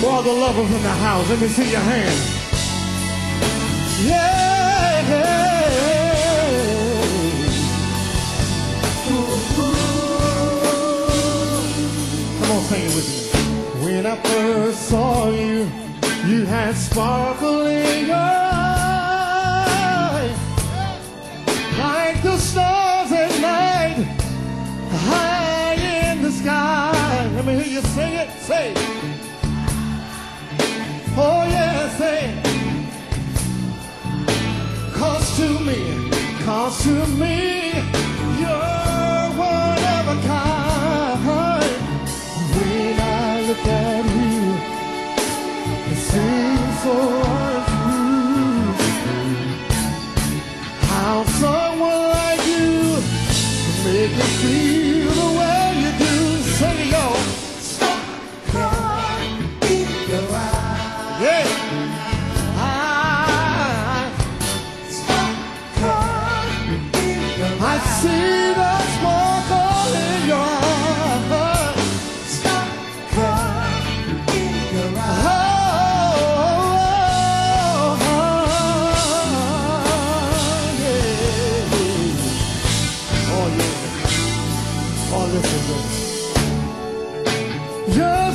all the lovers in the house, let me see your hands. Yeah. Come on, sing it with me. When I first saw you, you had sparkle in your eyes, like the stars at night, high in the sky. Let me hear you sing it. Say it. Oh yeah, say it. Cause to me, you're one of a kind. When I look at you, it seems so untrue. How someone like you can make me feel the way you do. Sing it, y'all. Stop crying in your eyes. Yeah. I see the sparkle in your eyes. Stop crying in your eyes. Oh, yeah. Oh, listen, listen.